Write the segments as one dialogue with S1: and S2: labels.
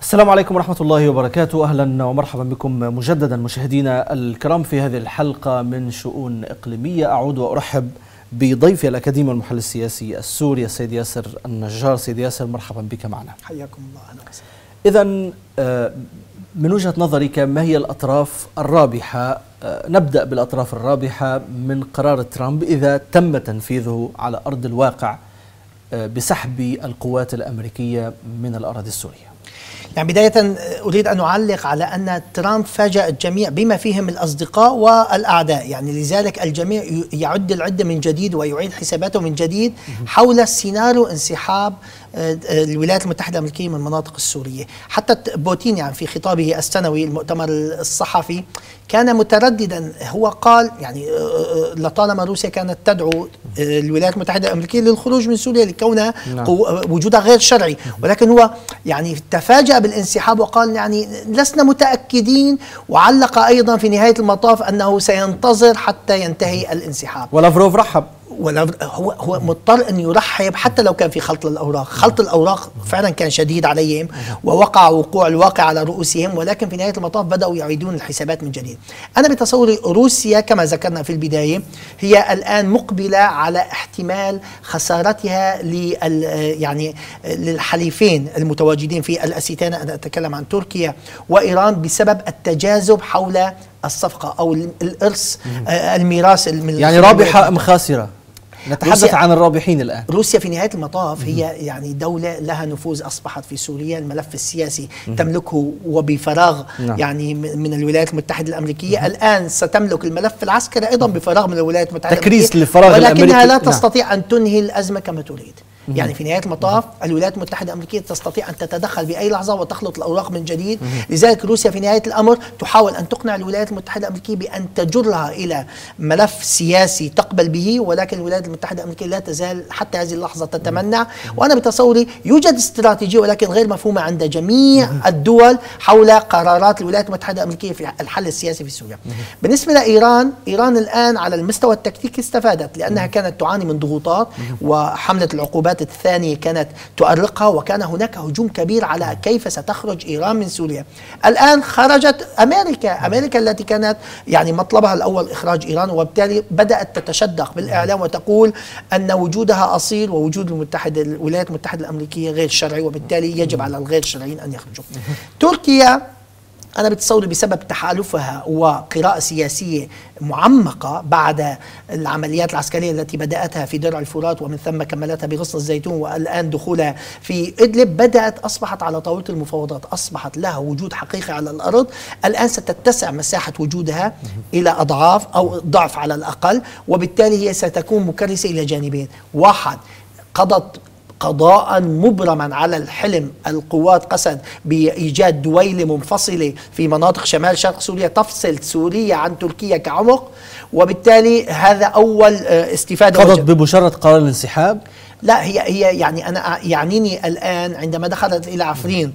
S1: السلام عليكم ورحمة الله وبركاته. أهلا ومرحبا بكم مجددا مشاهدينا الكرام في هذه الحلقة من شؤون إقليمية. أعود وأرحب بضيفي الأكاديمي والمحلل السياسي السوري السيد ياسر النجار. سيد ياسر مرحبا بك معنا.
S2: حياكم الله. أهلا وسهلا.
S1: إذن من وجهة نظرك ما هي الأطراف الرابحة؟ نبدأ بالأطراف الرابحة من قرار ترامب إذا تم تنفيذه على أرض الواقع بسحب القوات الأمريكية من الأراضي السورية.
S2: يعني بداية أريد أن أعلق على أن ترامب فاجأ الجميع بما فيهم الأصدقاء والأعداء، يعني لذلك الجميع يعد العدة من جديد ويعيد حساباته من جديد حول سيناريو انسحاب الولايات المتحدة الأمريكية من المناطق السورية. حتى بوتين يعني في خطابه السنوي المؤتمر الصحفي كان مترددا، هو قال يعني لطالما روسيا كانت تدعو الولايات المتحدة الأمريكية للخروج من سوريا لكونها وجودها غير شرعي، ولكن هو يعني تفاجأ بالانسحاب وقال يعني لسنا متأكدين، وعلق أيضا في نهاية المطاف أنه سينتظر حتى ينتهي الانسحاب.
S1: ولافروف رحب،
S2: هو مضطر أن يرحب حتى لو كان في خلط الأوراق. خلط الأوراق فعلا كان شديد عليهم ووقع وقوع الواقع على رؤوسهم، ولكن في نهاية المطاف بدأوا يعيدون الحسابات من جديد. أنا بتصوري روسيا كما ذكرنا في البداية هي الآن مقبلة على احتمال خسارتها يعني للحليفين المتواجدين في الأسيتين، أنا أتكلم عن تركيا وإيران، بسبب التجاذب حول الصفقة أو الإرث الميراث
S1: يعني رابحة أم خاسرة؟ نتحدث عن الرابحين الآن.
S2: روسيا في نهاية المطاف هي يعني دولة لها نفوذ أصبحت في سوريا، الملف السياسي تملكه وبفراغ يعني من الولايات المتحدة الأمريكية. الآن ستملك الملف العسكري أيضا بفراغ من الولايات المتحدة
S1: تكريس
S2: الأمريكية،
S1: للفراغ الأمريكي،
S2: ولكنها لا تستطيع أن تنهي الأزمة كما تريد. يعني في نهاية المطاف الولايات المتحدة الأمريكية تستطيع أن تتدخل بأي لحظة وتخلط الأوراق من جديد. لذلك روسيا في نهاية الأمر تحاول أن تقنع الولايات المتحدة الأمريكية بأن تجرها إلى ملف سياسي تقبل به، ولكن الولايات المتحدة الأمريكية لا تزال حتى هذه اللحظة تتمنع. وأنا بتصوري يوجد استراتيجية ولكن غير مفهومة عند جميع الدول حول قرارات الولايات المتحدة الأمريكية في الحل السياسي في سوريا. بالنسبة لإيران، إيران الآن على المستوى التكتيكي استفادت، لأنها كانت تعاني من ضغوطات وحملة العقوبات الثانية كانت تؤرقها، وكان هناك هجوم كبير على كيف ستخرج إيران من سوريا. الآن خرجت أمريكا التي كانت يعني مطلبها الأول إخراج إيران، وبالتالي بدأت تتشدق بالإعلام وتقول أن وجودها أصيل ووجود الولايات المتحدة الأمريكية غير شرعي، وبالتالي يجب على الغير شرعيين أن يخرجوا. تركيا أنا بتصوري بسبب تحالفها وقراءة سياسية معمقة بعد العمليات العسكرية التي بدأتها في درع الفرات ومن ثم كملتها بغصن الزيتون والآن دخولها في إدلب، أصبحت على طاولة المفاوضات، أصبحت لها وجود حقيقي على الأرض. الآن ستتسع مساحة وجودها إلى أضعاف أو ضعف على الأقل، وبالتالي هي ستكون مكرسة إلى جانبين. واحد، قضت قضاء مبرما على الحلم القوات قسد بإيجاد دويلة منفصلة في مناطق شمال شرق سوريا تفصل سوريا عن تركيا كعمق، وبالتالي هذا أول استفادة.
S1: قضت بمجرد قرار الانسحاب؟
S2: لا، هي يعني أنا يعنيني الآن عندما دخلت إلى عفرين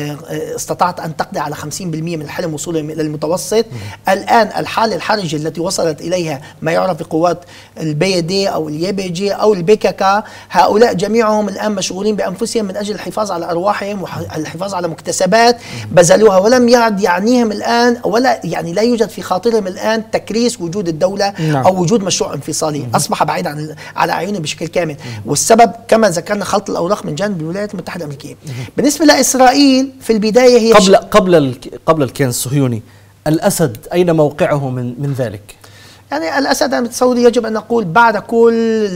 S2: استطاعت أن تقضي على 50% من الحلم وصولهم إلى المتوسط. الآن الحالة الحرجة التي وصلت إليها ما يعرف بقوات البي دي أو اليبيجي أو البيكاكا، هؤلاء جميعهم الآن مشغولين بأنفسهم من أجل الحفاظ على أرواحهم والحفاظ على مكتسبات بذلوها، ولم يعد يعنيهم الآن ولا يعني لا يوجد في خاطرهم الآن تكريس وجود الدولة أو وجود مشروع انفصالي، أصبح بعيد على أعينهم بشكل كامل. والسبب كما ذكرنا خلط الأوراق من جانب الولايات المتحدة الأمريكية. بالنسبة لإسرائيل في البداية هي
S1: قبل الكيان الصهيوني، الأسد أين موقعه من ذلك؟
S2: يعني الأسد أنا بتصوري يجب أن نقول بعد كل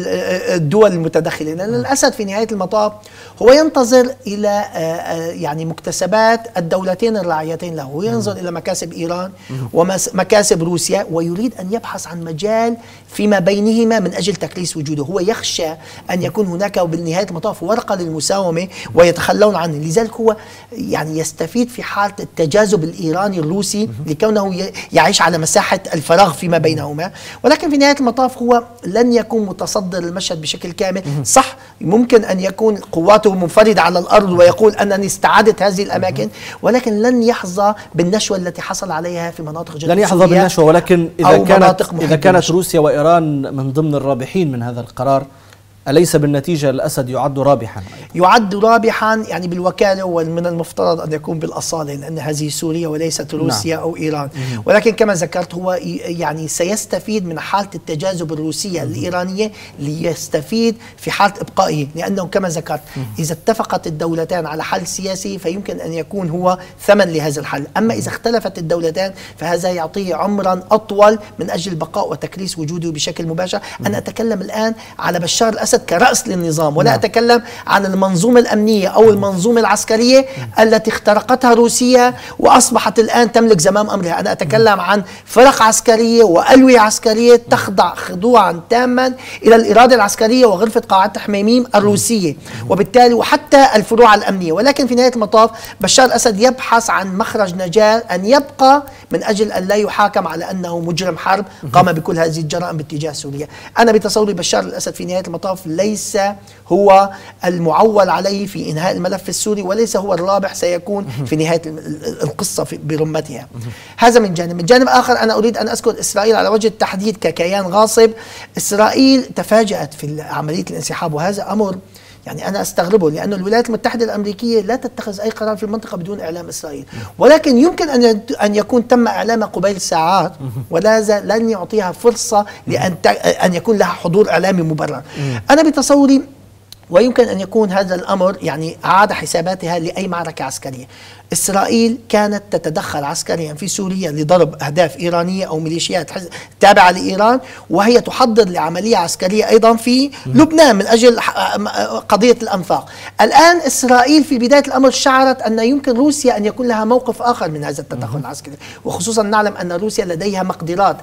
S2: الدول المتدخلة، لأن الأسد في نهاية المطاف هو ينتظر إلى يعني مكتسبات الدولتين الراعيتين له، هو ينظر إلى مكاسب إيران ومكاسب روسيا، ويريد أن يبحث عن مجال فيما بينهما من أجل تكريس وجوده. هو يخشى أن يكون هناك بالنهاية المطاف ورقة للمساومة ويتخلون عنه، لذلك هو يعني يستفيد في حالة التجاذب الإيراني الروسي لكونه يعيش على مساحة الفراغ فيما بينهما. ولكن في نهاية المطاف هو لن يكون متصدر المشهد بشكل كامل. صح، ممكن أن يكون قواته منفردة على الأرض ويقول أنني استعادت هذه الأماكن، ولكن لن يحظى بالنشوة التي حصل عليها في مناطق جنوب
S1: لن يحظى
S2: سوريا
S1: بالنشوة. ولكن إذا كانت روسيا وإيران من ضمن الرابحين من هذا القرار، أليس بالنتيجة الأسد يعد رابحا؟
S2: يعد رابحا يعني بالوكالة، ومن المفترض أن يكون بالأصالة، لأن هذه سوريا وليست روسيا أو إيران. ولكن كما ذكرت هو يعني سيستفيد من حالة التجاذب الروسية الإيرانية ليستفيد في حالة إبقائه، لأنه كما ذكرت إذا اتفقت الدولتان على حل سياسي فيمكن أن يكون هو ثمن لهذا الحل، أما إذا اختلفت الدولتان فهذا يعطيه عمرا أطول من أجل بقاء وتكريس وجوده بشكل مباشر. أنا أتكلم الآن على بشار الأسد كرأس للنظام، ولا أتكلم عن المنظومة الأمنية أو المنظومة العسكرية التي اخترقتها روسيا وأصبحت الآن تملك زمام أمرها. أنا أتكلم عن فرق عسكرية وألوية عسكرية تخضع خضوعا تاما إلى الإرادة العسكرية وغرفة قاعدة حميميم الروسية، وبالتالي وحتى الفروع الأمنية. ولكن في نهاية المطاف بشار الأسد يبحث عن مخرج نجاة، أن يبقى من أجل أن لا يحاكم على أنه مجرم حرب قام بكل هذه الجرائم باتجاه سوريا. أنا بتصوري بشار الأسد في نهاية المطاف ليس هو المعول عليه في إنهاء الملف السوري، وليس هو الرابح، سيكون في نهاية القصة برمتها. هذا من جانب. من جانب آخر أنا أريد أن أذكر إسرائيل على وجه التحديد ككيان غاصب. إسرائيل تفاجأت في عملية الانسحاب، وهذا أمر يعني أنا أستغربه، لأن الولايات المتحدة الأمريكية لا تتخذ أي قرار في المنطقة بدون إعلام إسرائيل، ولكن يمكن أن يكون تم إعلامها قبيل ساعات، لن يعطيها فرصة لأن يكون لها حضور إعلامي مبرر. أنا بتصوري ويمكن أن يكون هذا الأمر يعني أعاد حساباتها لأي معركة عسكرية. إسرائيل كانت تتدخل عسكريا في سوريا لضرب أهداف إيرانية أو ميليشيات تابعة لإيران، وهي تحضر لعملية عسكرية أيضا في لبنان من أجل قضية الأنفاق. الآن إسرائيل في بداية الأمر شعرت أن يمكن روسيا أن يكون لها موقف آخر من هذا التدخل العسكري، وخصوصا نعلم أن روسيا لديها مقدرات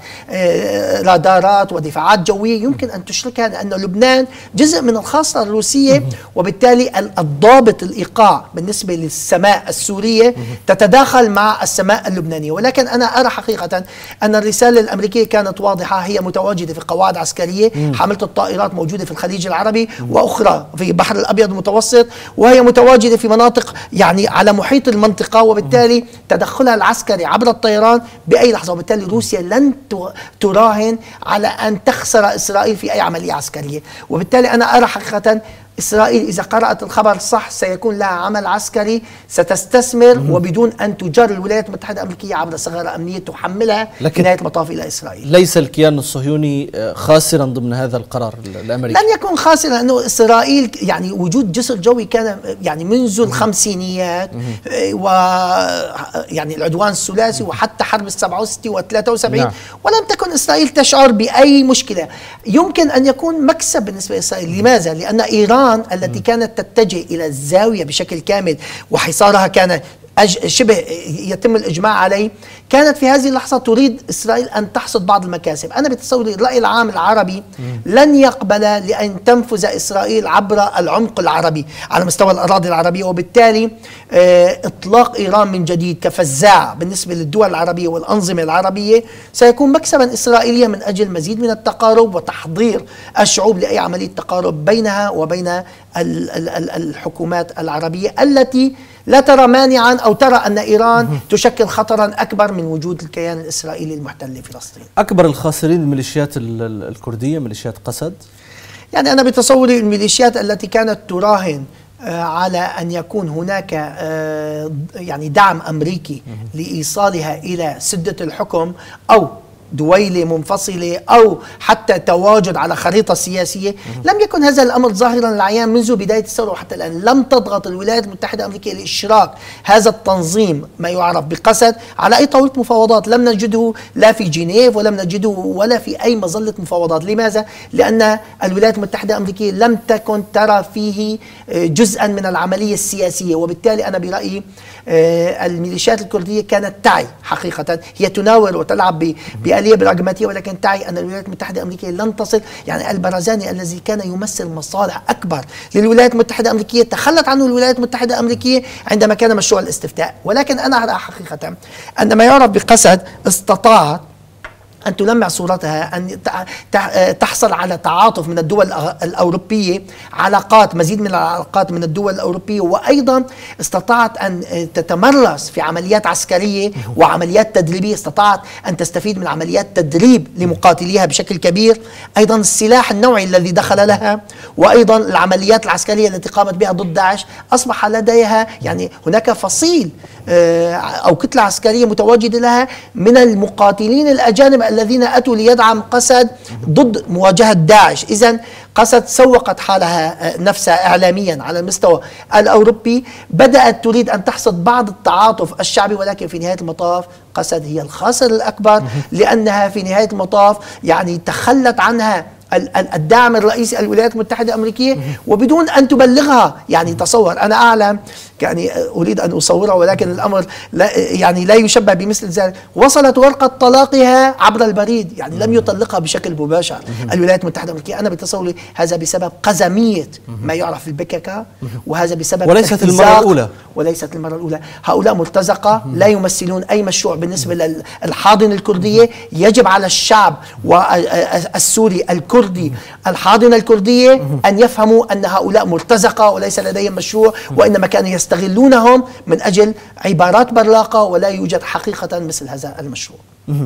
S2: رادارات ودفاعات جوية يمكن أن تشركها، لأن لبنان جزء من الخاصة الروسية، وبالتالي الضابط الإيقاع بالنسبة للسماء السورية تتداخل مع السماء اللبنانية. ولكن أنا أرى حقيقة أن الرسالة الأمريكية كانت واضحة، هي متواجدة في قواعد عسكرية، حاملة الطائرات موجودة في الخليج العربي وأخرى في البحر الأبيض المتوسط، وهي متواجدة في مناطق يعني على محيط المنطقة، وبالتالي تدخلها العسكري عبر الطيران بأي لحظة. وبالتالي روسيا لن تراهن على أن تخسر إسرائيل في أي عملية عسكرية. وبالتالي أنا أرى حقيقة إسرائيل إذا قرأت الخبر صح سيكون لها عمل عسكري، ستستثمر وبدون أن تجر الولايات المتحدة الأمريكية عبر ثغرة أمنية تحملها في نهاية المطاف إلى إسرائيل.
S1: ليس الكيان الصهيوني خاسرا ضمن هذا القرار الأمريكي؟
S2: لن يكون خاسرا، لأنه إسرائيل يعني وجود جسر جوي كان يعني منذ الخمسينيات، ويعني العدوان الثلاثي وحتى حرب 67 و 73، ولم تكن إسرائيل تشعر بأي مشكلة. يمكن أن يكون مكسب بالنسبة لإسرائيل. لماذا؟ لأن إيران التي كانت تتجه إلى الزاوية بشكل كامل وحصارها كان شبه يتم الإجماع عليه، كانت في هذه اللحظة تريد إسرائيل أن تحصد بعض المكاسب. أنا بتصوري الرأي العام العربي لن يقبل لأن تنفذ إسرائيل عبر العمق العربي على مستوى الأراضي العربية، وبالتالي إطلاق إيران من جديد كفزاع بالنسبة للدول العربية والأنظمة العربية سيكون مكسبا إسرائيليا من أجل مزيد من التقارب وتحضير الشعوب لأي عملية تقارب بينها وبين الحكومات العربية التي لا ترى مانعا أو ترى أن إيران تشكل خطرا أكبر من وجود الكيان الإسرائيلي المحتل لفلسطين.
S1: أكبر الخاسرين الميليشيات الكردية، ميليشيات قسد؟
S2: يعني أنا بتصوري الميليشيات التي كانت تراهن على أن يكون هناك يعني دعم أمريكي لإيصالها إلى سدة الحكم أو دويلة منفصلة أو حتى تواجد على خريطة سياسية. لم يكن هذا الأمر ظاهرا للعيان منذ بداية الثورة وحتى الآن. لم تضغط الولايات المتحدة الأمريكية لإشراك هذا التنظيم ما يعرف بقسد على أي طاولة مفاوضات. لم نجده لا في جنيف ولم نجده ولا في أي مظلة مفاوضات. لماذا؟ لأن الولايات المتحدة الأمريكية لم تكن ترى فيه جزءا من العملية السياسية. وبالتالي أنا برأيي الميليشيات الكردية كانت تعي حقيقة، هي تناور وتلعب بآلية براغماتية، ولكن تعي أن الولايات المتحدة الأمريكية لن تصل. يعني البرزاني الذي كان يمثل مصالح أكبر للولايات المتحدة الأمريكية تخلت عنه الولايات المتحدة الأمريكية عندما كان مشروع الاستفتاء. ولكن أنا أرى حقيقة أن ما يعرف بقسد استطاعت أن تلمع صورتها، أن تحصل على تعاطف من الدول الأوروبية، علاقات، مزيد من العلاقات من الدول الأوروبية، وأيضا استطاعت أن تتمرس في عمليات عسكرية وعمليات تدريبية، استطاعت أن تستفيد من عمليات تدريب لمقاتليها بشكل كبير، أيضا السلاح النوعي الذي دخل لها، وأيضا العمليات العسكرية التي قامت بها ضد داعش. أصبح لديها يعني هناك فصيل أو كتلة عسكرية متواجدة لها من المقاتلين الأجانب الذين أتوا ليدعم قسد ضد مواجهة داعش. إذن قسد سوقت حالها نفسها إعلاميا على المستوى الأوروبي، بدأت تريد أن تحصد بعض التعاطف الشعبي، ولكن في نهاية المطاف قسد هي الخاسر الأكبر، لأنها في نهاية المطاف يعني تخلت عنها الدعم الرئيسي الولايات المتحدة الأمريكية وبدون أن تبلغها. يعني تصور، أنا أعلم، يعني أريد أن أصورها ولكن الأمر لا يشبه بمثل ذلك. وصلت ورقة طلاقها عبر البريد، يعني لم يطلقها بشكل مباشر الولايات المتحدة الأمريكية. أنا بتصوري هذا بسبب قزمية ما يعرف البكك، وهذا بسبب
S1: وليست المرة الأولى.
S2: وليست المرة الأولى. هؤلاء مرتزقة لا يمثلون أي مشروع بالنسبة للحاضنة الكردية. يجب على الشعب السوري الكردي الحاضنة الكردية أن يفهموا أن هؤلاء مرتزقة وليس لديهم مشروع، وإنما كانوا يستغلونهم من أجل عبارات براقة، ولا يوجد حقيقة مثل هذا المشروع.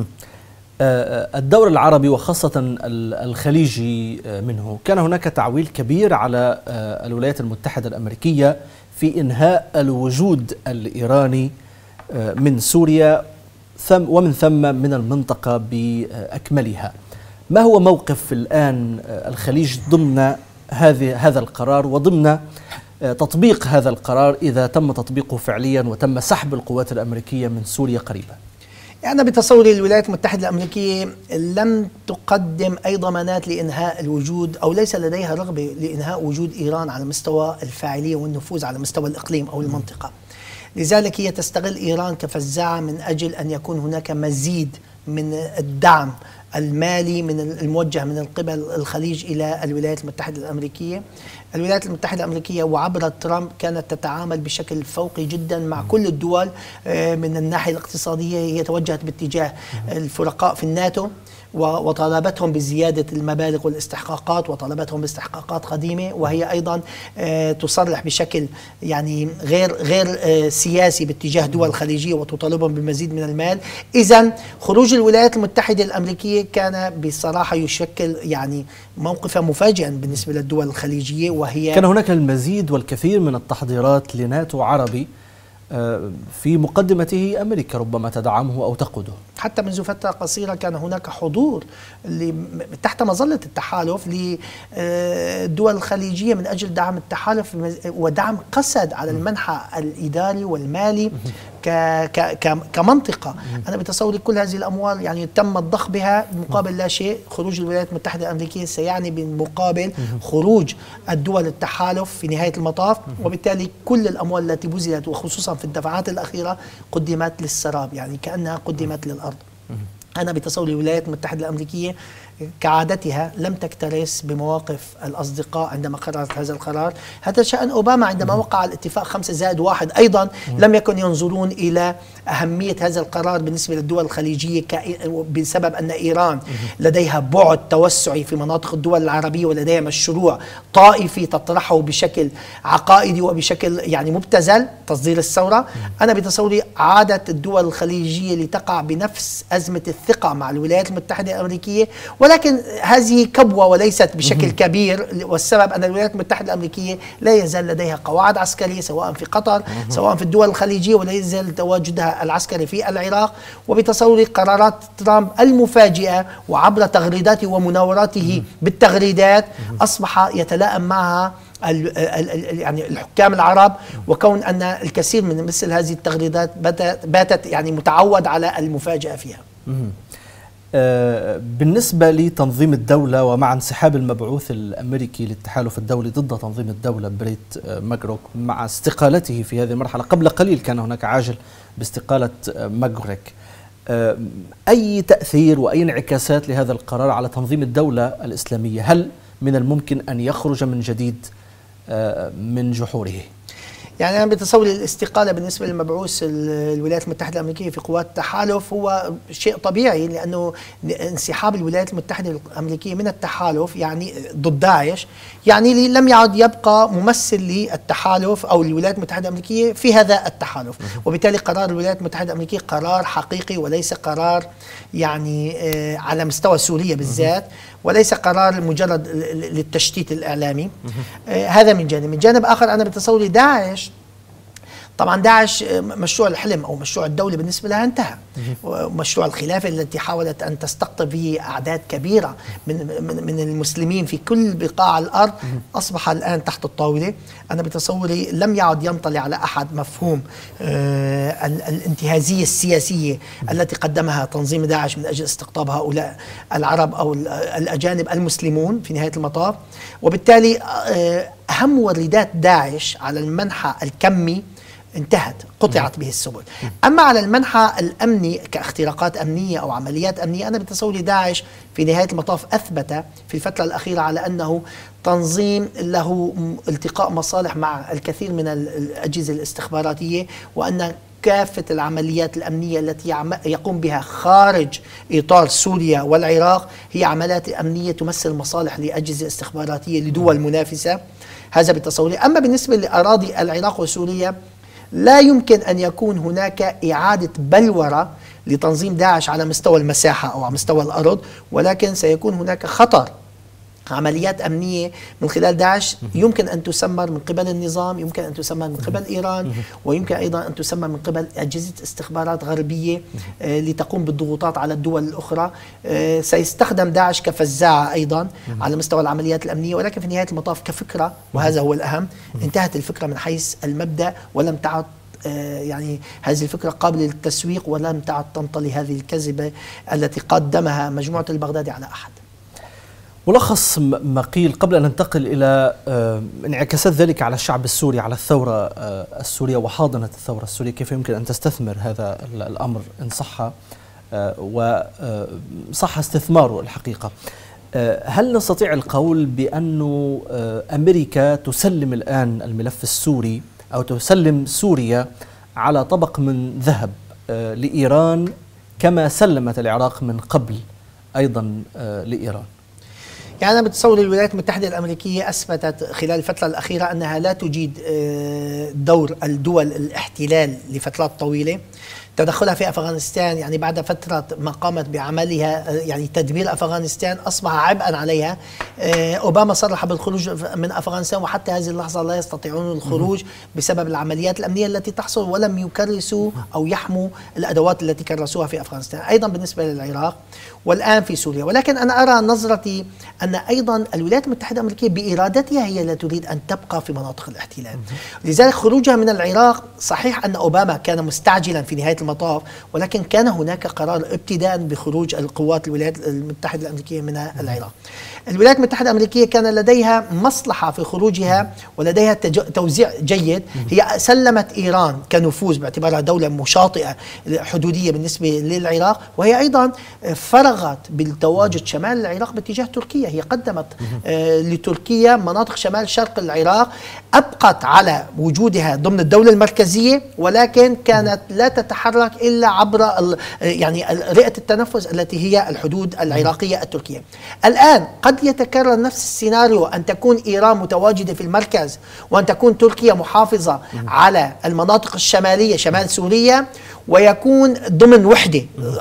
S1: الدور العربي وخاصة الخليجي منه، كان هناك تعويل كبير على الولايات المتحدة الأمريكية في إنهاء الوجود الإيراني من سوريا ومن ثم من المنطقة بأكملها. ما هو موقف الآن الخليج ضمن هذا القرار وضمن تطبيق هذا القرار إذا تم تطبيقه فعليا وتم سحب القوات الأمريكية من سوريا قريبا؟
S2: أنا بتصوري الولايات المتحدة الأمريكية لم تقدم أي ضمانات لإنهاء الوجود، أو ليس لديها رغبة لإنهاء وجود إيران على مستوى الفاعلية والنفوذ على مستوى الإقليم أو المنطقة. لذلك هي تستغل إيران كفزاعة من أجل أن يكون هناك مزيد من الدعم المالي من الموجه من قبل الخليج إلى الولايات المتحدة الأمريكية. الولايات المتحدة الأمريكية وعبر ترامب كانت تتعامل بشكل فوقي جدا مع كل الدول. من الناحية الاقتصادية هي توجهت باتجاه الفرقاء في الناتو وطالبتهم بزيادة المبالغ والاستحقاقات، وطالبتهم باستحقاقات قديمة، وهي أيضا تصرح بشكل يعني غير سياسي باتجاه دول خليجية وتطالبهم بالمزيد من المال. إذن خروج الولايات المتحدة الأمريكية كان بصراحة يشكل يعني موقفا مفاجئا بالنسبة للدول الخليجية، وهي
S1: كان هناك المزيد والكثير من التحضيرات لناتو عربي في مقدمته أمريكا ربما تدعمه أو تقوده.
S2: حتى منذ فترة قصيرة كان هناك حضور تحت مظلة التحالف للدول الخليجية من أجل دعم التحالف ودعم قسد على المنحى الإداري والمالي كمنطقة. أنا بتصوري كل هذه الأموال يعني تم الضخ بها مقابل لا شيء. خروج الولايات المتحدة الأمريكية سيعني بالمقابل خروج الدول التحالف في نهاية المطاف، وبالتالي كل الأموال التي بذلت وخصوصا في الدفعات الأخيرة قدمت للسراب، يعني كأنها قدمت للأرض. أنا بتصوري الولايات المتحدة الأمريكية كعادتها لم تكترث بمواقف الأصدقاء عندما قررت هذا القرار. هذا شأن أوباما عندما وقع الاتفاق 5+1 أيضا لم يكن ينظرون إلى أهمية هذا القرار بالنسبة للدول الخليجية بسبب أن إيران لديها بعد توسعي في مناطق الدول العربية ولديها مشروع طائفي تطرحه بشكل عقائدي وبشكل يعني مبتذل تصدير الثورة. أنا بتصوري عادت الدول الخليجية لتقع بنفس أزمة الثقة مع الولايات المتحدة الأمريكية، ولكن هذه كبوة وليست بشكل كبير. والسبب أن الولايات المتحدة الأمريكية لا يزال لديها قواعد عسكرية سواء في قطر سواء في الدول الخليجية، ولا يزال تواجدها العسكري في العراق. وبتصوري قرارات ترامب المفاجئة وعبر تغريداته ومناوراته بالتغريدات أصبح يتلائم معها يعني الحكام العرب، وكون أن الكثير من مثل هذه التغريدات باتت يعني متعود على المفاجأة فيها.
S1: بالنسبة لتنظيم الدولة ومع انسحاب المبعوث الأمريكي للتحالف الدولي ضد تنظيم الدولة بريت ماجروك مع استقالته في هذه المرحلة، قبل قليل كان هناك عاجل باستقالة ماجوريك، أي تأثير وأي انعكاسات لهذا القرار على تنظيم الدولة الإسلامية؟ هل من الممكن أن يخرج من جديد من جحوره؟
S2: يعني أنا بتصور الاستقالة بالنسبة للمبعوث الولايات المتحدة الأمريكية في قوات التحالف هو شيء طبيعي، لأنه انسحاب الولايات المتحدة الأمريكية من التحالف يعني ضد داعش، يعني لم يعد يبقى ممثل للتحالف أو الولايات المتحدة الأمريكية في هذا التحالف، وبالتالي قرار الولايات المتحدة الأمريكية قرار حقيقي وليس قرار يعني على مستوى سوريا بالذات، وليس قرار مجرد للتشتيت الإعلامي. هذا من جانب. من جانب آخر أنا بتصوري داعش، طبعا داعش مشروع الحلم أو مشروع الدولة بالنسبة لها انتهى، مشروع الخلافة التي حاولت أن تستقطب به أعداد كبيرة من المسلمين في كل بقاع الأرض أصبح الآن تحت الطاولة. أنا بتصوري لم يعد ينطلي على أحد مفهوم الانتهازية السياسية التي قدمها تنظيم داعش من أجل استقطاب هؤلاء العرب أو الأجانب المسلمون في نهاية المطاف، وبالتالي أهم وردات داعش على المنحى الكمي انتهت، قطعت به السبل. أما على المنحى الأمني كاختراقات أمنية أو عمليات أمنية، أنا بتصوري داعش في نهاية المطاف أثبت في الفترة الأخيرة على أنه تنظيم له التقاء مصالح مع الكثير من الأجهزة الاستخباراتية، وأن كافة العمليات الأمنية التي يقوم بها خارج إطار سوريا والعراق هي عمليات أمنية تمثل مصالح لأجهزة استخباراتية لدول منافسة. هذا بتصوري. أما بالنسبة لأراضي العراق وسوريا، لا يمكن أن يكون هناك إعادة بلورة لتنظيم داعش على مستوى المساحة أو على مستوى الأرض، ولكن سيكون هناك خطر عمليات أمنية من خلال داعش يمكن أن تسمر من قبل النظام، يمكن أن تسمر من قبل إيران، ويمكن أيضا أن تسمر من قبل أجهزة استخبارات غربية لتقوم بالضغوطات على الدول الأخرى. سيستخدم داعش كفزاعة أيضا على مستوى العمليات الأمنية، ولكن في نهاية المطاف كفكرة، وهذا هو الأهم، انتهت الفكرة من حيث المبدأ، ولم تعد يعني هذه الفكرة قابلة للتسويق، ولم تعد تنطلي هذه الكذبة التي قدمها مجموعة البغدادي على أحد.
S1: ملخص ما قيل قبل أن ننتقل إلى انعكاسات ذلك على الشعب السوري، على الثورة السورية وحاضنة الثورة السورية، كيف يمكن أن تستثمر هذا الأمر إن صح وصح استثماره الحقيقة. هل نستطيع القول بأن أمريكا تسلم الآن الملف السوري أو تسلم سوريا على طبق من ذهب لإيران كما سلمت العراق من قبل أيضا لإيران؟
S2: يعني أنا بتصور الولايات المتحدة الأمريكية أثبتت خلال الفترة الأخيرة أنها لا تجيد دور الدول الاحتلال لفترات طويلة. تدخلها في أفغانستان يعني بعد فترة ما قامت بعملها يعني تدمير أفغانستان أصبح عبئا عليها. أوباما صرح بالخروج من أفغانستان، وحتى هذه اللحظة لا يستطيعون الخروج بسبب العمليات الأمنية التي تحصل، ولم يكرسوا أو يحموا الأدوات التي كرسوها في أفغانستان. أيضا بالنسبة للعراق والآن في سوريا. ولكن أنا أرى نظرتي أن أيضا الولايات المتحدة الأمريكية بإرادتها هي لا تريد أن تبقى في مناطق الاحتلال، لذلك خروجها من العراق صحيح أن أوباما كان مستعجلا في نهاية المطاف، ولكن كان هناك قرار ابتداء بخروج القوات الولايات المتحدة الأمريكية من العراق. الولايات المتحدة الأمريكية كان لديها مصلحة في خروجها ولديها توزيع جيد. هي سلمت إيران كنفوذ باعتبارها دولة مشاطئة حدودية بالنسبة للعراق، وهي أيضا فرغت بالتواجد شمال العراق باتجاه تركيا. هي قدمت لتركيا مناطق شمال شرق العراق، أبقت على وجودها ضمن الدولة المركزية، ولكن كانت لا تتحرك إلا عبر يعني رئة التنفس التي هي الحدود العراقية التركية. الآن قد يتكرر نفس السيناريو، أن تكون إيران متواجدة في المركز وأن تكون تركيا محافظة على المناطق الشمالية شمال سوريا، ويكون ضمن وحدة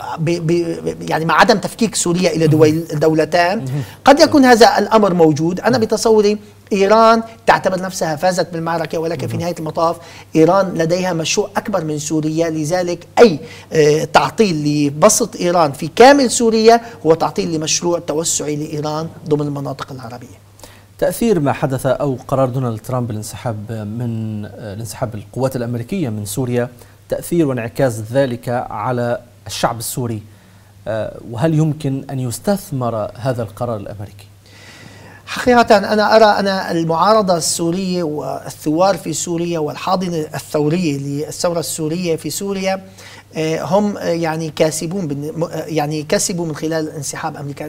S2: يعني مع عدم تفكيك سوريا إلى دولتان. قد يكون هذا الأمر موجود. أنا بتصوري إيران تعتبر نفسها فازت بالمعركة، ولكن في نهاية المطاف إيران لديها مشروع أكبر من سوريا، لذلك أي تعطيل لبسط إيران في كامل سوريا هو تعطيل لمشروع توسعي لإيران ضمن المناطق العربية.
S1: تأثير ما حدث أو قرار دونالد ترامب الانسحاب القوات الأمريكية من سوريا، تأثير وانعكاس ذلك على الشعب السوري، وهل يمكن أن يستثمر هذا القرار الأمريكي؟
S2: حقيقة أنا أرى أن المعارضة السورية والثوار في سوريا والحاضنة الثورية للثورة السورية في سوريا هم يعني كسبوا من خلال انسحاب أمريكا.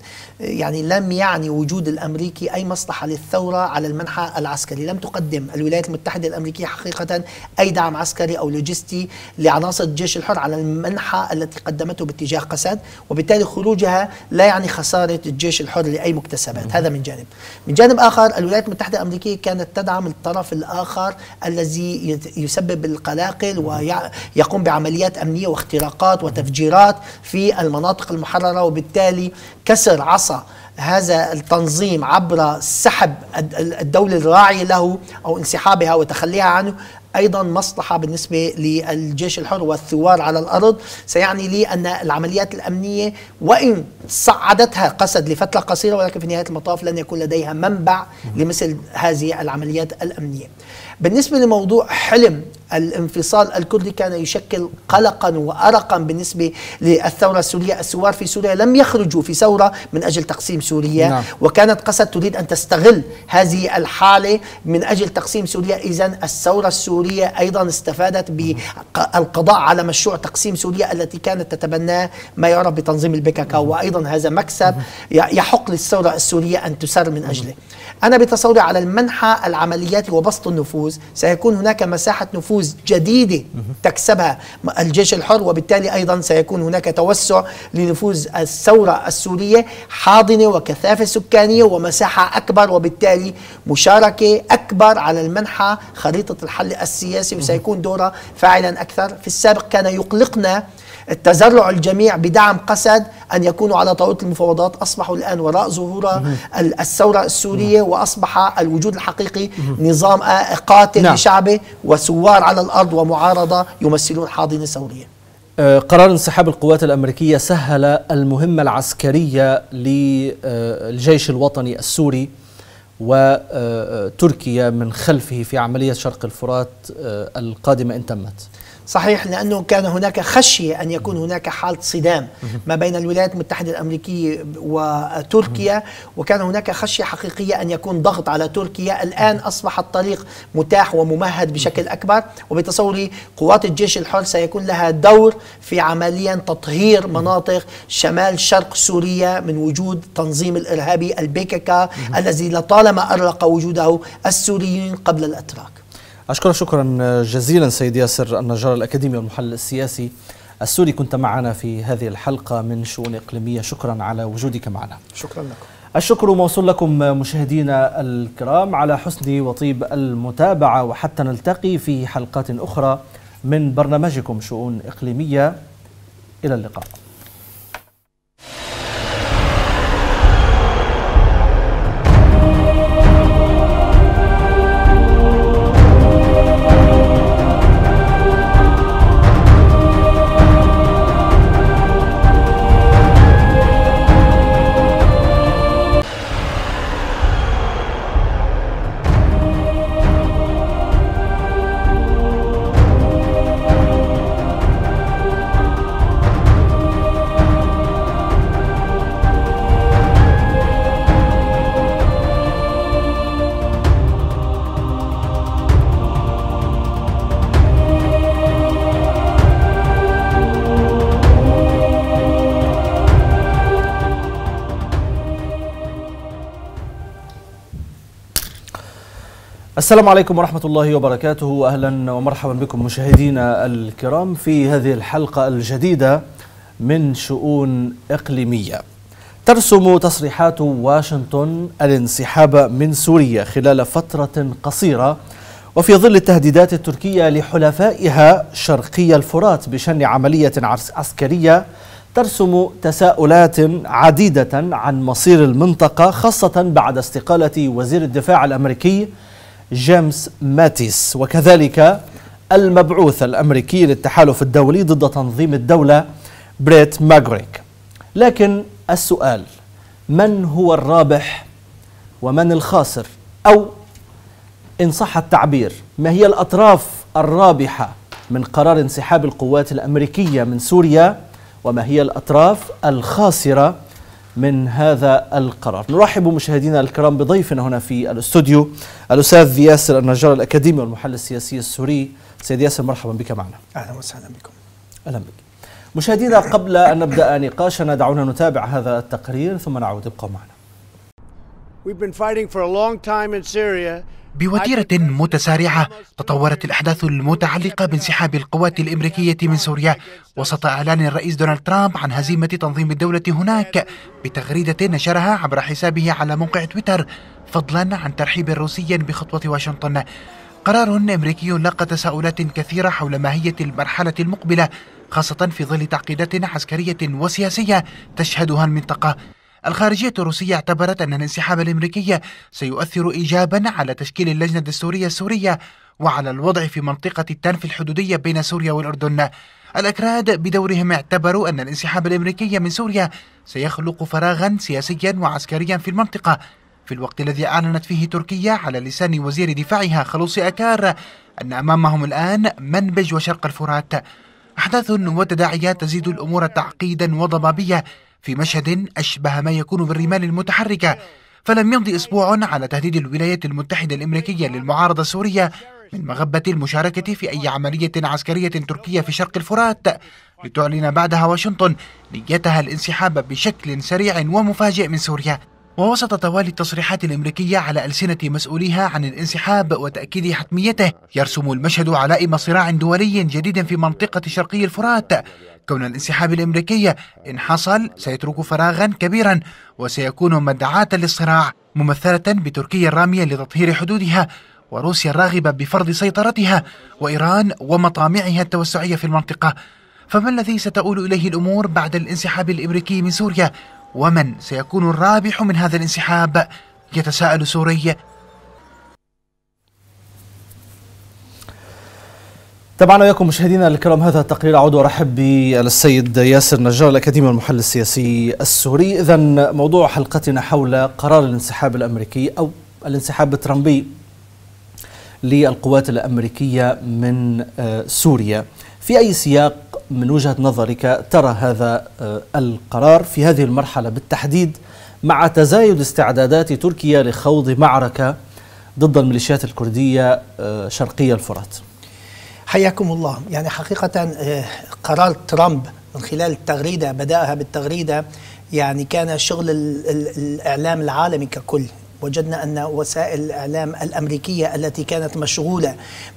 S2: لم يعني وجود الأمريكي أي مصلحة للثورة على المنحى العسكري. لم تقدم الولايات المتحدة الأمريكية حقيقة أي دعم عسكري أو لوجستي لعناصر الجيش الحر على المنحى التي قدمته باتجاه قسد، وبالتالي خروجها لا يعني خسارة الجيش الحر لأي مكتسبات. هذا من جانب. من جانب آخر، الولايات المتحدة الأمريكية كانت تدعم الطرف الآخر الذي يسبب القلاقل ويقوم بعمليات أمنية واختراقات وتفجيرات في المناطق المحررة، وبالتالي كسر عصا هذا التنظيم عبر سحب الدولة الراعية له أو انسحابها وتخليها عنه أيضا مصلحة بالنسبة للجيش الحر والثوار على الأرض. سيعني لي أن العمليات الأمنية وإن صعدتها قسد لفترة قصيرة، ولكن في نهاية المطاف لن يكون لديها منبع لمثل هذه العمليات الأمنية. بالنسبة لموضوع حلم الانفصال الكردي، كان يشكل قلقا وأرقا بالنسبة للثورة السورية. الثوار في سوريا لم يخرجوا في ثورة من أجل تقسيم سوريا. نعم. وكانت قسد تريد أن تستغل هذه الحالة من أجل تقسيم سوريا. إذن الثورة السورية أيضا استفادت بالقضاء على مشروع تقسيم سوريا التي كانت تتبناه ما يعرف بتنظيم البكك، وأيضا هذا مكسب يحق للثورة السورية أن تسر من أجله. أنا بتصوري على المنحى العمليات وبسط النفوذ سيكون هناك مساحة نفوذ جديدة تكسبها الجيش الحر، وبالتالي أيضا سيكون هناك توسع لنفوذ الثورة السورية، حاضنة وكثافة سكانية ومساحة أكبر، وبالتالي مشاركة أكبر على المنحى خريطة الحل السياسي، وسيكون دورها فاعلا أكثر. في السابق كان يقلقنا التزرع الجميع بدعم قسد أن يكونوا على طاولة المفاوضات. أصبحوا الآن وراء ظهور الثورة السورية، وأصبح الوجود الحقيقي نظام قاتل لشعبه وثوار على الأرض ومعارضة يمثلون حاضنة ثورية.
S1: قرار انسحاب القوات الأمريكية سهل المهمة العسكرية للجيش الوطني السوري وتركيا من خلفه في عملية شرق الفرات القادمة إن تمت.
S2: صحيح، لأنه كان هناك خشية أن يكون هناك حالة صدام ما بين الولايات المتحدة الأمريكية وتركيا، وكان هناك خشية حقيقية أن يكون ضغط على تركيا. الآن أصبح الطريق متاح وممهد بشكل أكبر، وبتصوري قوات الجيش الحر سيكون لها دور في عمليا تطهير مناطق شمال شرق سوريا من وجود تنظيم الإرهابي البكك الذي لطالما أرق وجوده السوريين قبل الأتراك.
S1: أشكرك شكرا جزيلا سيد ياسر النجار الأكاديمي والمحلل السياسي السوري، كنت معنا في هذه الحلقة من شؤون إقليمية. شكرا على وجودك معنا.
S2: شكرا لكم.
S1: الشكر موصول لكم مشاهدينا الكرام على حسن وطيب المتابعة، وحتى نلتقي في حلقات أخرى من برنامجكم شؤون إقليمية. إلى اللقاء. السلام عليكم ورحمة الله وبركاته، وأهلا ومرحبا بكم مشاهدينا الكرام في هذه الحلقة الجديدة من شؤون إقليمية. ترسم تصريحات واشنطن الانسحاب من سوريا خلال فترة قصيرة، وفي ظل التهديدات التركية لحلفائها شرقي الفرات بشن عملية عسكرية، ترسم تساؤلات عديدة عن مصير المنطقة، خاصة بعد استقالة وزير الدفاع الأمريكي جيمس ماتيس، وكذلك المبعوث الأمريكي للتحالف الدولي ضد تنظيم الدولة بريت ماغوريك. لكن السؤال: من هو الرابح ومن الخاسر؟ أو إن صح التعبير، ما هي الأطراف الرابحة من قرار انسحاب القوات الأمريكية من سوريا، وما هي الأطراف الخاسرة من هذا القرار؟ نرحب مشاهدينا الكرام بضيفنا هنا في الاستوديو الأستاذ ياسر النجار الأكاديمي والمحلل السياسي السوري. سيد ياسر، مرحبا بك معنا.
S2: أهلا وسهلا بكم.
S1: أهلا بك. مشاهدينا، قبل أن نبدأ نقاشنا دعونا نتابع هذا التقرير ثم نعود. ابقوا معنا.
S3: بوتيرة متسارعة تطورت الأحداث المتعلقة بانسحاب القوات الأمريكية من سوريا وسط إعلان الرئيس دونالد ترامب عن هزيمة تنظيم الدولة هناك بتغريدة نشرها عبر حسابه على موقع تويتر، فضلا عن ترحيب روسي بخطوة واشنطن. قرار أمريكي لاقى تساؤلات كثيرة حول ماهية المرحلة المقبلة، خاصة في ظل تعقيدات عسكرية وسياسية تشهدها المنطقة. الخارجية الروسية اعتبرت أن الانسحاب الأمريكي سيؤثر إيجابا على تشكيل اللجنة الدستورية السورية وعلى الوضع في منطقة التنف الحدودية بين سوريا والأردن. الأكراد بدورهم اعتبروا أن الانسحاب الأمريكي من سوريا سيخلق فراغا سياسيا وعسكريا في المنطقة، في الوقت الذي أعلنت فيه تركيا على لسان وزير دفاعها خلوصي أكار أن أمامهم الآن منبج وشرق الفرات. أحداث وتداعيات تزيد الأمور تعقيدا وضبابية في مشهد أشبه ما يكون بالرمال المتحركة. فلم يمضي أسبوع على تهديد الولايات المتحدة الأمريكية للمعارضة السورية من مغبة المشاركة في أي عملية عسكرية تركية في شرق الفرات، لتعلن بعدها واشنطن نيتها الانسحاب بشكل سريع ومفاجئ من سوريا. ووسط توالي التصريحات الأمريكية على ألسنة مسؤوليها عن الانسحاب وتأكيد حتميته، يرسم المشهد علائم صراع دولي جديد في منطقة شرقي الفرات. كون الانسحاب الأمريكي إن حصل سيترك فراغا كبيرا وسيكون مدعاة للصراع، ممثلة بتركيا الرامية لتطهير حدودها، وروسيا الراغبة بفرض سيطرتها، وإيران ومطامعها التوسعية في المنطقة. فما الذي ستؤول إليه الأمور بعد الانسحاب الأمريكي من سوريا؟ ومن سيكون الرابح من هذا الانسحاب؟ يتساءل سوري.
S1: تابعنا وياكم مشاهدينا الكرام هذا التقرير. أعود وأرحب بالسيد ياسر نجار الأكاديمي والمحلل السياسي السوري. إذن موضوع حلقتنا حول قرار الانسحاب الأمريكي أو الانسحاب الترامبي للقوات الأمريكية من سوريا. في أي سياق من وجهة نظرك ترى هذا القرار في هذه المرحلة بالتحديد، مع تزايد استعدادات تركيا لخوض معركة ضد الميليشيات الكردية شرقي الفرات؟
S2: حياكم الله. يعني حقيقة قرار ترامب من خلال التغريدة، بدأها بالتغريدة، يعني كان شغل الإعلام العالمي ككل. وجدنا أن وسائل الإعلام الأمريكية التي كانت مشغولة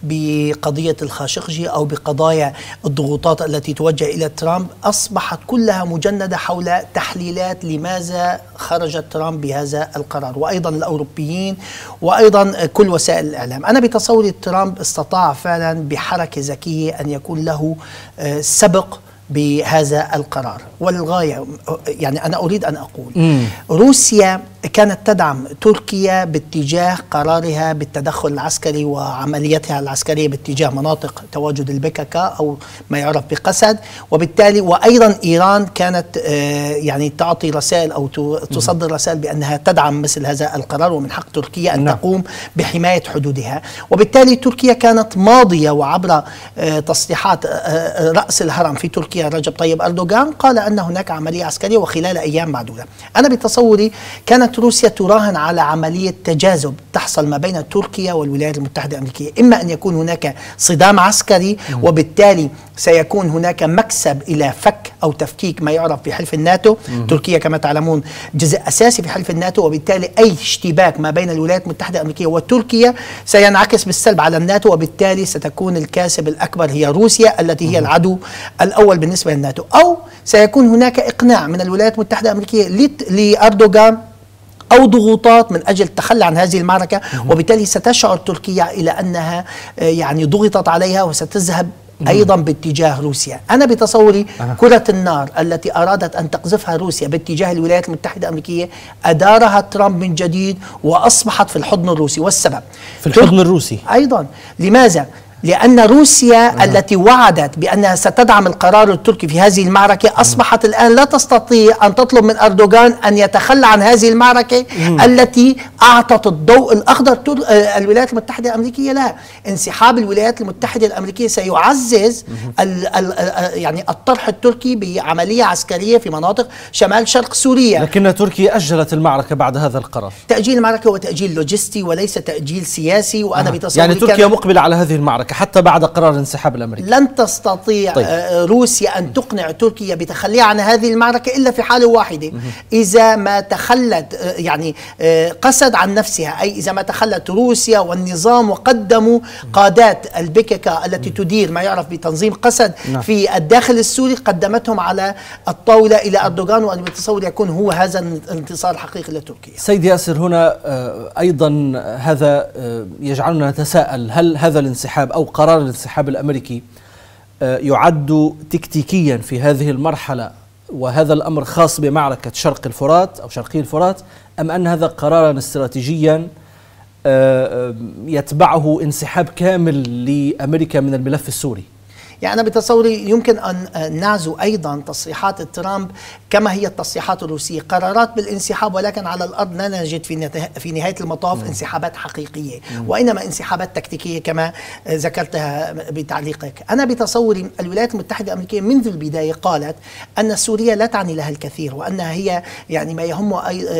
S2: بقضية الخاشقجي أو بقضايا الضغوطات التي توجه إلى ترامب أصبحت كلها مجندة حول تحليلات لماذا خرج ترامب بهذا القرار، وأيضا الأوروبيين وأيضا كل وسائل الإعلام. أنا بتصوري ترامب استطاع فعلا بحركة ذكية أن يكون له سبق بهذا القرار. والغاية يعني أنا أريد أن أقول روسيا كانت تدعم تركيا باتجاه قرارها بالتدخل العسكري وعملياتها العسكرية باتجاه مناطق تواجد البككة أو ما يعرف بقسد، وبالتالي وأيضا إيران كانت يعني تعطي رسائل أو تصدر رسائل بأنها تدعم مثل هذا القرار، ومن حق تركيا أن تقوم بحماية حدودها. وبالتالي تركيا كانت ماضية، وعبر تصريحات رأس الهرم في تركيا رجب طيب أردوغان قال أن هناك عملية عسكرية وخلال أيام معدودة. أنا بتصوري كانت روسيا تراهن على عملية تجاذب تحصل ما بين تركيا والولايات المتحدة الأمريكية، إما أن يكون هناك صدام عسكري وبالتالي سيكون هناك مكسب إلى فك أو تفكيك ما يعرف بحلف الناتو. تركيا كما تعلمون جزء أساسي في حلف الناتو، وبالتالي أي اشتباك ما بين الولايات المتحدة الأمريكية وتركيا سينعكس بالسلب على الناتو، وبالتالي ستكون الكاسب الأكبر هي روسيا التي هي العدو الأول بالنسبة للناتو. أو سيكون هناك إقناع من الولايات المتحدة الأمريكية لأردوغان أو ضغوطات من أجل التخلي عن هذه المعركة، وبالتالي ستشعر تركيا إلى أنها يعني ضغطت عليها وستذهب أيضا باتجاه روسيا. أنا بتصوري كرة النار التي أرادت أن تقذفها روسيا باتجاه الولايات المتحدة الأمريكية أدارها ترامب من جديد وأصبحت في الحضن الروسي. والسبب
S1: في الحضن الروسي
S2: أيضا. لماذا؟ لأن روسيا التي وعدت بأنها ستدعم القرار التركي في هذه المعركة أصبحت الآن لا تستطيع أن تطلب من أردوغان أن يتخلى عن هذه المعركة التي أعطت الضوء الأخضر الولايات المتحدة الأمريكية لها. انسحاب الولايات المتحدة الأمريكية سيعزز يعني الطرح التركي بعملية عسكرية في مناطق شمال شرق سوريا.
S1: لكن تركيا أجلت المعركة بعد هذا القرار.
S2: تأجيل المعركة هو تأجيل لوجستي وليس تأجيل سياسي. وأنا بتصور
S1: يعني تركيا مقبلة على هذه المعركة المعركة حتى بعد قرار انسحاب الأمريكي.
S2: لن تستطيع روسيا أن تقنع تركيا بتخليها عن هذه المعركة إلا في حالة واحدة، إذا ما تخلت يعني قصد عن نفسها، أي إذا ما تخلت روسيا والنظام وقدموا قادات البككة التي تدير ما يعرف بتنظيم قسد في الداخل السوري، قدمتهم على الطاولة إلى أردوغان، وأن يتصور يكون هو هذا الانتصار الحقيقي لتركيا.
S1: سيد ياسر، هنا أيضا هذا يجعلنا نتساءل، هل هذا الانسحاب أو قرار الانسحاب الأمريكي يعد تكتيكيا في هذه المرحلة، وهذا الأمر خاص بمعركة شرق الفرات أو شرقي الفرات، أم أن هذا قرارا استراتيجيا يتبعه انسحاب كامل لأمريكا من الملف السوري؟
S2: يعني أنا بتصوري يمكن أن نعزو أيضا تصريحات ترامب كما هي التصريحات الروسية، قرارات بالانسحاب، ولكن على الأرض لا نجد في نهاية المطاف انسحابات حقيقية، وإنما انسحابات تكتيكية كما ذكرتها بتعليقك. أنا بتصوري الولايات المتحدة الأمريكية منذ البداية قالت أن سوريا لا تعني لها الكثير، وأنها هي يعني ما يهم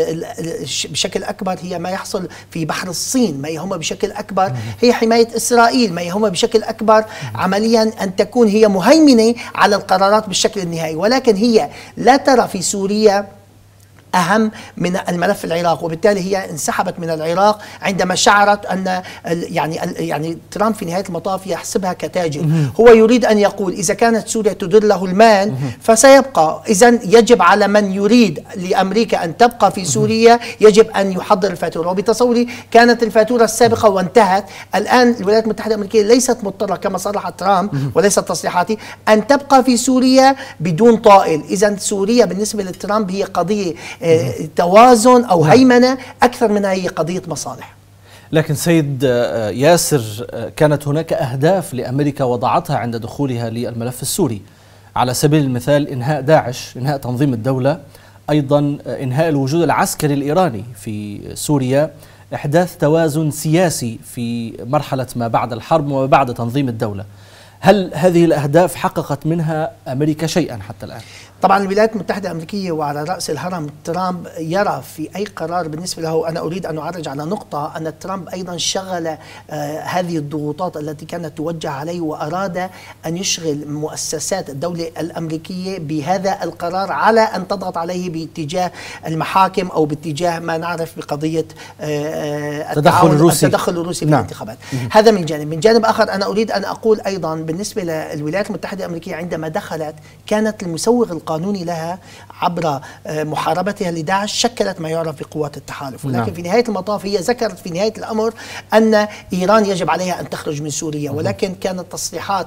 S2: بشكل أكبر هي ما يحصل في بحر الصين، ما يهم بشكل أكبر هي حماية إسرائيل، ما يهم بشكل أكبر عمليا أن تكون هي مهيمنة على القرارات بالشكل النهائي، ولكن هي لا ترى في سوريا أهم من الملف العراق، وبالتالي هي انسحبت من العراق عندما شعرت أن يعني ترامب في نهاية المطاف يحسبها كتاجر، هو يريد أن يقول إذا كانت سوريا تدر له المال فسيبقى، إذا يجب على من يريد لأمريكا أن تبقى في سوريا يجب أن يحضر الفاتورة، وبتصوري كانت الفاتورة السابقة وانتهت. الآن الولايات المتحدة الأمريكية ليست مضطرة كما صرح ترامب وليست تصريحاتي أن تبقى في سوريا بدون طائل. إذا سوريا بالنسبة لترامب هي قضية توازن أو هيمنة أكثر منها هي قضية مصالح.
S1: لكن سيد ياسر، كانت هناك أهداف لأمريكا وضعتها عند دخولها للملف السوري، على سبيل المثال إنهاء داعش، إنهاء تنظيم الدولة، أيضا إنهاء الوجود العسكري الإيراني في سوريا، إحداث توازن سياسي في مرحلة ما بعد الحرب وما بعد تنظيم الدولة. هل هذه الأهداف حققت منها أمريكا شيئا حتى الآن؟
S2: طبعا الولايات المتحدة الأمريكية وعلى رأس الهرم ترامب يرى في أي قرار بالنسبة له، أنا أريد أن أعرج على نقطة أن ترامب أيضا شغل هذه الضغوطات التي كانت توجه عليه، وأراد أن يشغل مؤسسات الدولة الأمريكية بهذا القرار على أن تضغط عليه باتجاه المحاكم أو باتجاه ما نعرف بقضية
S1: التدخل
S2: الروسي في الانتخابات. هذا من جانب. من جانب آخر أنا أريد أن أقول أيضا بالنسبة للولايات المتحدة الأمريكية عندما دخلت كانت المسوغ القانوني لها عبر محاربتها لداعش شكلت ما يعرف بقوات التحالف، ولكن في نهاية المطاف هي ذكرت في نهاية الأمر أن إيران يجب عليها أن تخرج من سوريا، ولكن كانت تصريحات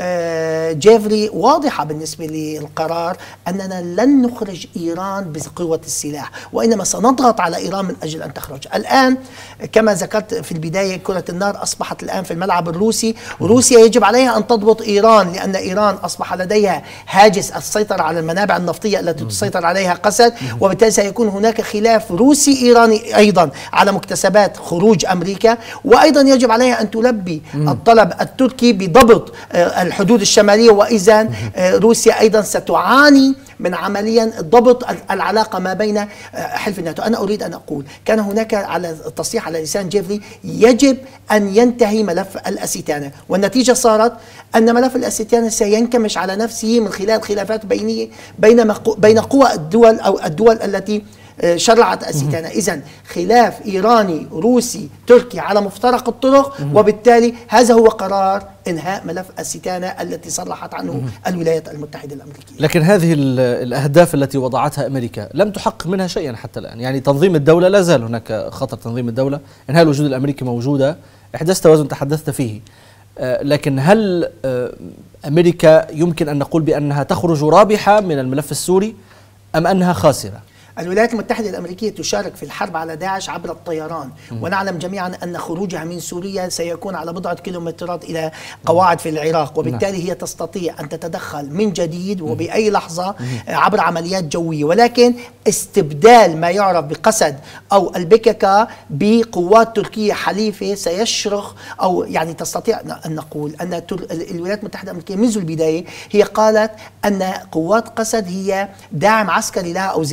S2: جيفري واضحة بالنسبة للقرار أننا لن نخرج إيران بقوة السلاح، وإنما سنضغط على إيران من أجل أن تخرج. الآن كما ذكرت في البداية كرة النار أصبحت الآن في الملعب الروسي، وروسيا يجب عليها أن تضبط إيران، لأن إيران أصبح لديها هاجس السيطرة على المنابع النفطية التي تسيطر عليها قسد، وبالتالي سيكون هناك خلاف روسي إيراني أيضا على مكتسبات خروج أمريكا، وأيضا يجب عليها أن تلبي الطلب التركي بضبط الحدود الشمالية، وإذا روسيا أيضا ستعاني من عمليا ضبط العلاقة ما بين حلف الناتو. أنا أريد أن أقول كان هناك على التصريح على لسان جيفري يجب أن ينتهي ملف الأستانة، والنتيجة صارت أن ملف الأستانة سينكمش على نفسه من خلال خلافات بينية بين قوى الدول أو الدول التي شرعت الستانة. إذن خلاف إيراني روسي تركي على مفترق الطرق، وبالتالي هذا هو قرار إنهاء ملف الستانة التي صرحت عنه الولايات المتحدة الأمريكية.
S1: لكن هذه الأهداف التي وضعتها أمريكا لم تحقق منها شيئا حتى الآن. يعني تنظيم الدولة لا زال هناك خطر تنظيم الدولة، إنهاء الوجود الأمريكي موجودة، إحداث توازن تحدثت فيه، لكن هل أمريكا يمكن أن نقول بأنها تخرج رابحة من الملف السوري أم أنها خاسرة؟
S2: الولايات المتحدة الأمريكية تشارك في الحرب على داعش عبر الطيران، ونعلم جميعا أن خروجها من سوريا سيكون على بضعة كيلومترات إلى قواعد في العراق، وبالتالي هي تستطيع أن تتدخل من جديد وبأي لحظة عبر عمليات جوية، ولكن استبدال ما يعرف بقسد أو البككة بقوات تركية حليفة سيشرخ، أو يعني تستطيع أن نقول أن الولايات المتحدة الأمريكية منذ البداية هي قالت أن قوات قسد هي داعم عسكري لها أو ذراع عسكري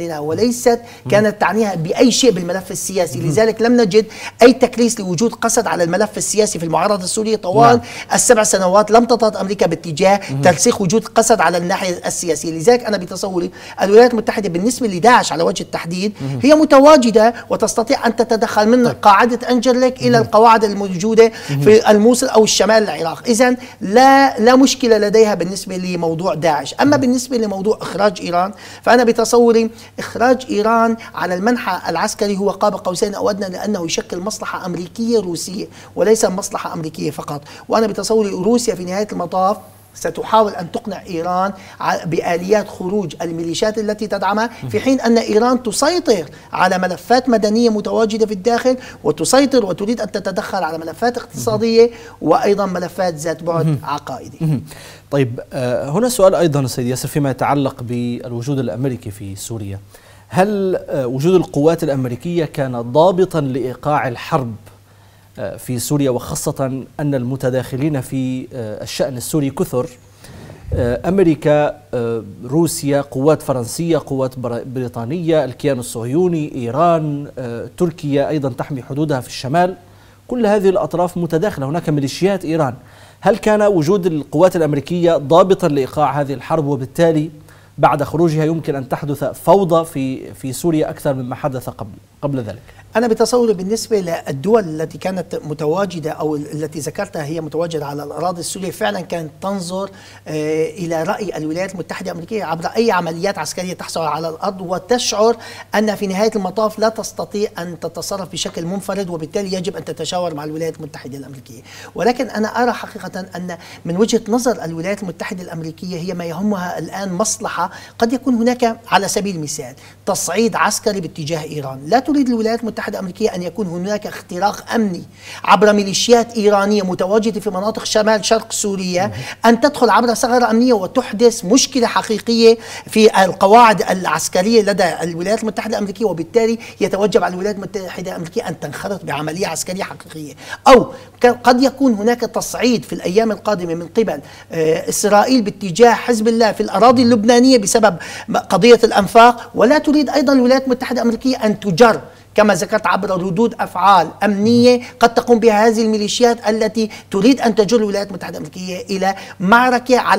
S2: داخلنا، وليست كانت تعنيها بأي شيء بالملف السياسي. لذلك لم نجد أي تكريس لوجود قصد على الملف السياسي في المعارضة السورية طوال ال7 سنوات. لم تضغط أمريكا باتجاه ترسيخ وجود قصد على الناحية السياسية. لذلك أنا بتصوري الولايات المتحدة بالنسبة لداعش على وجه التحديد هي متواجدة وتستطيع أن تتدخل من قاعدة أنجرليك إلى القواعد الموجودة في الموصل أو الشمال العراق. إذن لا مشكلة لديها بالنسبة لموضوع داعش. أما بالنسبة لموضوع إخراج إيران، فأنا بتصوري إخراج إيران على المنحى العسكري هو قاب قوسين أو أدنى، لأنه يشكل مصلحة أمريكية روسية وليس مصلحة أمريكية فقط. وأنا بتصوري روسيا في نهاية المطاف ستحاول أن تقنع إيران بآليات خروج الميليشيات التي تدعمها، في حين أن إيران تسيطر على ملفات مدنية متواجدة في الداخل، وتسيطر وتريد أن تتدخل على ملفات اقتصادية وأيضا ملفات ذات بعد عقائدي.
S1: طيب، هنا سؤال أيضا سيد ياسر فيما يتعلق بالوجود الأمريكي في سوريا. هل وجود القوات الأمريكية كان ضابطا لإيقاع الحرب في سوريا، وخاصة أن المتداخلين في الشأن السوري كثر؟ أمريكا، روسيا، قوات فرنسية، قوات بريطانية، الكيان الصهيوني، إيران، تركيا أيضا تحمي حدودها في الشمال. كل هذه الأطراف متداخلة، هناك ميليشيات إيران. هل كان وجود القوات الأمريكية ضابطا لإيقاع هذه الحرب، وبالتالي بعد خروجها يمكن أن تحدث فوضى في سوريا أكثر مما حدث قبل ذلك؟
S2: أنا بتصوري بالنسبة للدول التي كانت متواجدة أو التي ذكرتها هي متواجدة على الأراضي السورية، فعلا كانت تنظر إلى رأي الولايات المتحدة الأمريكية عبر أي عمليات عسكرية تحصل على الأرض، وتشعر أن في نهاية المطاف لا تستطيع أن تتصرف بشكل منفرد، وبالتالي يجب أن تتشاور مع الولايات المتحدة الأمريكية. ولكن أنا أرى حقيقة أن من وجهة نظر الولايات المتحدة الأمريكية هي ما يهمها الآن مصلحة. قد يكون هناك على سبيل المثال تصعيد عسكري باتجاه إيران. لا تريد الولايات المتحدة الأمريكية أن يكون هناك اختراق أمني عبر ميليشيات إيرانية متواجدة في مناطق شمال شرق سوريا، أن تدخل عبر ثغرة أمنية وتحدث مشكلة حقيقية في القواعد العسكرية لدى الولايات المتحدة الأمريكية، وبالتالي يتوجب على الولايات المتحدة الأمريكية أن تنخرط بعملية عسكرية حقيقية. أو قد يكون هناك تصعيد في الأيام القادمة من قبل إسرائيل باتجاه حزب الله في الأراضي اللبنانية بسبب قضية الأنفاق، ولا تريد أيضا الولايات المتحدة الأمريكية أن تجر كما ذكرت عبر ردود أفعال أمنية قد تقوم بها هذه الميليشيات التي تريد أن تجر الولايات المتحدة الأمريكية إلى معركة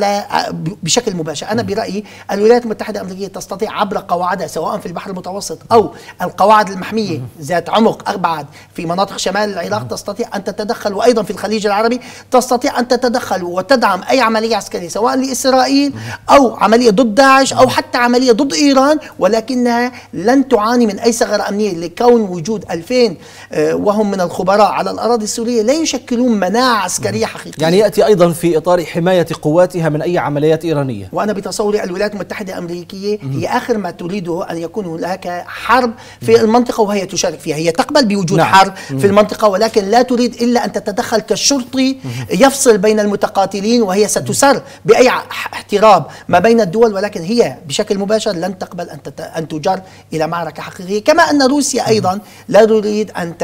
S2: بشكل مباشر. أنا برأيي الولايات المتحدة الأمريكية تستطيع عبر قواعدها سواء في البحر المتوسط أو القواعد المحمية ذات عمق أبعد في مناطق شمال العراق تستطيع أن تتدخل، وأيضا في الخليج العربي تستطيع أن تتدخل وتدعم أي عملية عسكرية سواء لإسرائيل أو عملية ضد داعش أو حتى عملية ضد إيران، ولكنها لن تعاني من أي ثغرة أمنية. كون وجود 2000 وهم من الخبراء على الأراضي السورية لا يشكلون مناعة عسكرية حقيقية.
S1: يعني يأتي أيضا في إطار حماية قواتها من أي عمليات إيرانية.
S2: وأنا بتصوري الولايات المتحدة الأمريكية هي آخر ما تريده أن يكون هناك حرب في المنطقة وهي تشارك فيها. هي تقبل بوجود حرب في المنطقة، ولكن لا تريد إلا أن تتدخل كالشرطي يفصل بين المتقاتلين، وهي ستسر بأي احتراب ما بين الدول، ولكن هي بشكل مباشر لن تقبل أن تجر إلى معركة حقيقية. كما أن روسيا أيضا لا تريد أن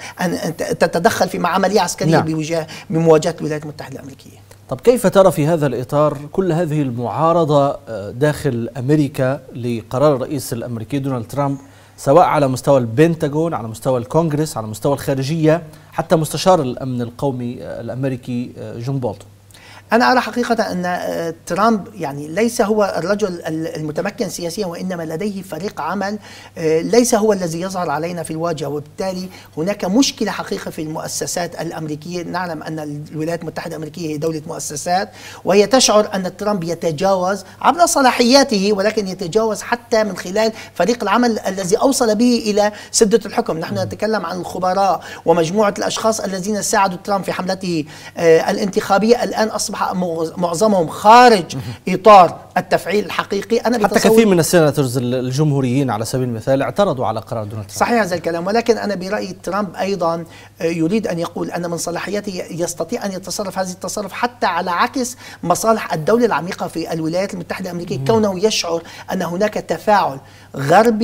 S2: تتدخل في عملية عسكرية بمواجهة الولايات المتحدة الأمريكية.
S1: طب كيف ترى في هذا الإطار كل هذه المعارضة داخل أمريكا لقرار الرئيس الأمريكي دونالد ترامب، سواء على مستوى البنتاغون، على مستوى الكونغرس، على مستوى الخارجية، حتى مستشار الأمن القومي الأمريكي جون بولتون؟
S2: أنا أرى حقيقة أن ترامب يعني ليس هو الرجل المتمكن سياسيا، وإنما لديه فريق عمل ليس هو الذي يظهر علينا في الواجهة، وبالتالي هناك مشكلة حقيقة في المؤسسات الأمريكية. نعلم أن الولايات المتحدة الأمريكية هي دولة مؤسسات، وهي تشعر أن ترامب يتجاوز عبر صلاحياته، ولكن يتجاوز حتى من خلال فريق العمل الذي أوصل به إلى سدة الحكم. نحن نتكلم عن الخبراء ومجموعة الأشخاص الذين ساعدوا ترامب في حملته الانتخابية، الآن أصبح معظمهم خارج إطار التفعيل الحقيقي. أنا
S1: حتى كثير من السيناتورز الجمهوريين على سبيل المثال اعترضوا على قرار دونالد ترامب.
S2: صحيح هذا الكلام، ولكن أنا برأيي ترامب أيضا يريد أن يقول أن من صلاحيته يستطيع أن يتصرف هذه التصرف حتى على عكس مصالح الدولة العميقة في الولايات المتحدة الأمريكية، كونه يشعر أن هناك تفاعل غربي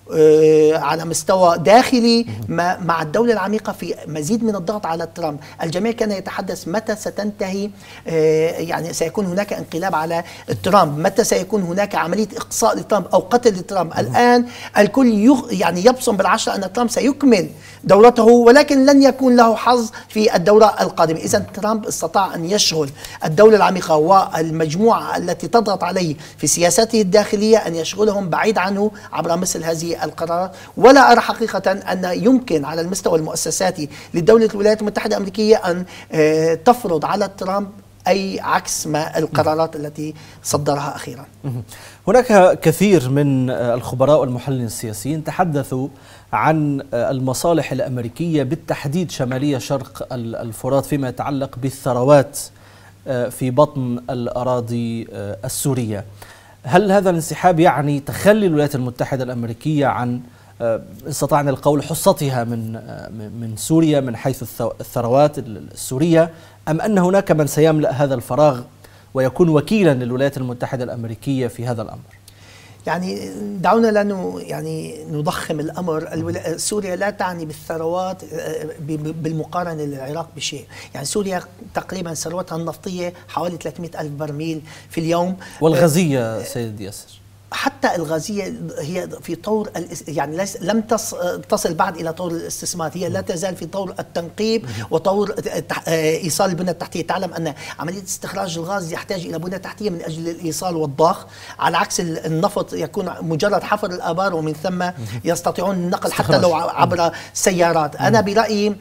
S2: على مستوى داخلي مع الدولة العميقة في مزيد من الضغط على ترامب. الجميع كان يتحدث متى ستنتهي، يعني سيكون هناك انقلاب على ترامب، متى سيكون هناك عملية إقصاء لترامب أو قتل لترامب. الآن الكل يعني يبصم بالعشرة أن ترامب سيكمل دورته، ولكن لن يكون له حظ في الدورة القادمة. إذا ترامب استطاع أن يشغل الدولة العميقة والمجموعة التي تضغط عليه في سياساته الداخلية، أن يشغلهم بعيد عنه عبر مثل هذه القرارات. ولا أرى حقيقة أن يمكن على المستوى المؤسساتي لدولة الولايات المتحدة الأمريكية أن تفرض على ترامب أي عكس ما القرارات التي صدرها أخيرا.
S1: هناك كثير من الخبراء والمحللين السياسيين تحدثوا عن المصالح الأمريكية بالتحديد شمالية شرق الفرات فيما يتعلق بالثروات في بطن الأراضي السورية. هل هذا الانسحاب يعني تخلي الولايات المتحدة الأمريكية عن استطعنا القول حصتها من سوريا من حيث الثروات السورية، أم أن هناك من سيملأ هذا الفراغ ويكون وكيلا للولايات المتحدة الأمريكية في هذا الأمر؟
S2: يعني دعونا لا نضخم الأمر. سوريا لا تعني بالثروات بالمقارنة للعراق بشيء. يعني سوريا تقريبا ثروتها النفطية حوالي 300 ألف برميل في اليوم.
S1: والغازية سيد ياسر؟ حتى
S2: الغازية هي في طور يعني لم تصل بعد إلى طور الاستثمار، هي لا تزال في طور التنقيب وطور إيصال البنى التحتية. تعلم أن عملية استخراج الغاز يحتاج إلى بنى تحتية من أجل الإيصال والضخ، على عكس النفط يكون مجرد حفر الآبار ومن ثم يستطيعون النقل حتى لو عبر سيارات. أنا برأيي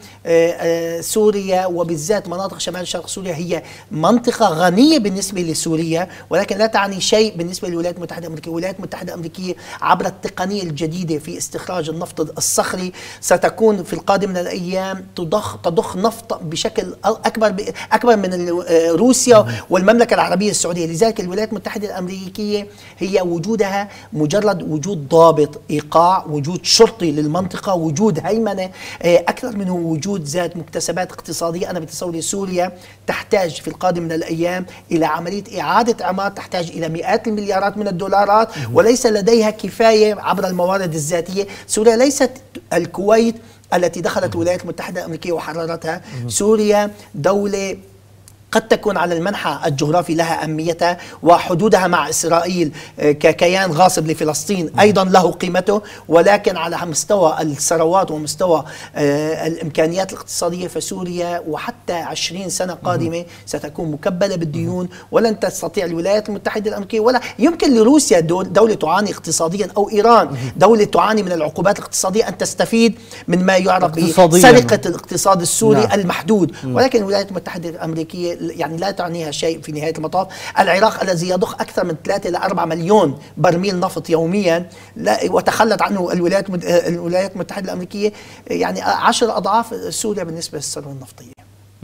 S2: سوريا وبالذات مناطق شمال شرق سوريا هي منطقة غنية بالنسبة لسوريا، ولكن لا تعني شيء بالنسبة للولايات المتحدة الأمريكية. الولايات المتحدة الأمريكية عبر التقنية الجديدة في استخراج النفط الصخري ستكون في القادم من الأيام تضخ نفط بشكل أكبر من روسيا والمملكة العربية السعودية. لذلك الولايات المتحدة الأمريكية هي وجودها مجرد وجود ضابط إيقاع، وجود شرطي للمنطقة، وجود هيمنة، أكثر منه وجود ذات مكتسبات اقتصادية. أنا بتصوري سوريا تحتاج في القادم من الأيام إلى عملية إعادة إعمار، تحتاج إلى مئات المليارات من الدولارات، وليس لديها كفاية عبر الموارد الذاتية. سوريا ليست الكويت التي دخلت الولايات المتحدة الأمريكية وحررتها. سوريا دولة قد تكون على المنحى الجغرافي لها أهميتها، وحدودها مع إسرائيل ككيان غاصب لفلسطين أيضا له قيمته، ولكن على مستوى الثروات ومستوى الإمكانيات الاقتصادية فسوريا وحتى 20 سنة قادمة ستكون مكبلة بالديون، ولن تستطيع الولايات المتحدة الأمريكية ولا يمكن لروسيا دولة تعاني اقتصاديا أو إيران دولة تعاني من العقوبات الاقتصادية أن تستفيد من ما يعرف بسرقة الاقتصاد السوري المحدود. ولكن الولايات المتحدة الأمريكية يعني لا تعنيها شيء في نهاية المطاف. العراق الذي يضخ أكثر من 3 إلى 4 مليون برميل نفط يوميا وتخلت عنه الولايات المتحدة الأمريكية يعني 10 أضعاف سوريا بالنسبة للثروة النفطية.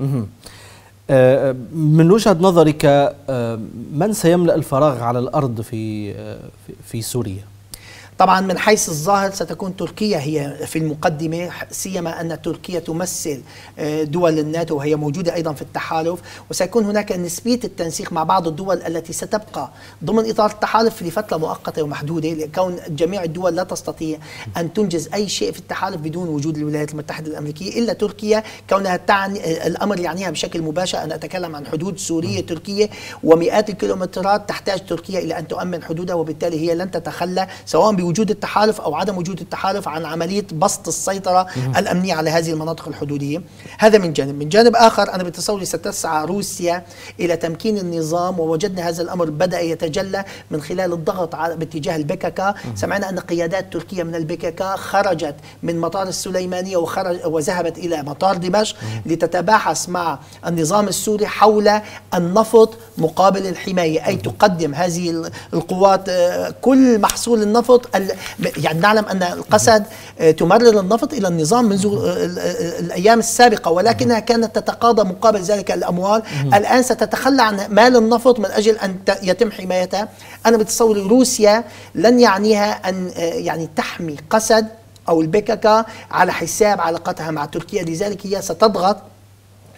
S1: من وجهة نظرك من سيملأ الفراغ على الأرض في سوريا؟
S2: طبعا من حيث الظاهر ستكون تركيا هي في المقدمة، سيما أن تركيا تمثل دول الناتو وهي موجودة أيضا في التحالف، وسيكون هناك نسبية التنسيق مع بعض الدول التي ستبقى ضمن إطار التحالف لفترة مؤقتة ومحدودة، لكون جميع الدول لا تستطيع أن تنجز أي شيء في التحالف بدون وجود الولايات المتحدة الأمريكية، إلا تركيا كونها تعني الأمر يعنيها بشكل مباشر. أنا أتكلم عن حدود سورية تركية ومئات الكيلومترات تحتاج تركيا إلى أن تؤمن حدودها، وبالتالي هي لن تتخلى سواء وجود التحالف أو عدم وجود التحالف عن عملية بسط السيطرة الأمنية على هذه المناطق الحدودية. هذا من جانب. من جانب آخر أنا بتصوري ستسعى روسيا إلى تمكين النظام، ووجدنا هذا الأمر بدأ يتجلى من خلال الضغط باتجاه البكك. سمعنا أن قيادات تركيا من البكك خرجت من مطار السليمانية وذهبت إلى مطار دمشق لتتباحث مع النظام السوري حول النفط مقابل الحماية، أي تقدم هذه القوات كل محصول النفط. يعني نعلم أن القسد تمرر النفط إلى النظام منذ الأيام السابقة، ولكنها كانت تتقاضى مقابل ذلك الأموال. الآن ستتخلى عن مال النفط من أجل أن يتم حمايتها. أنا بتصور روسيا لن يعنيها أن يعني تحمي قسد أو البكك على حساب علاقتها مع تركيا، لذلك هي ستضغط